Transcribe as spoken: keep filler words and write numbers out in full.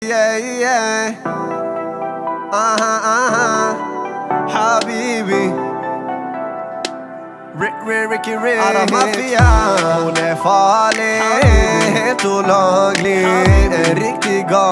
Yeah, yeah. Aha, aha. Habibi. Rick, Rick, Ricky, Rick. Alla maffia. Hon är farlig. Helt olaglig. En riktig gal.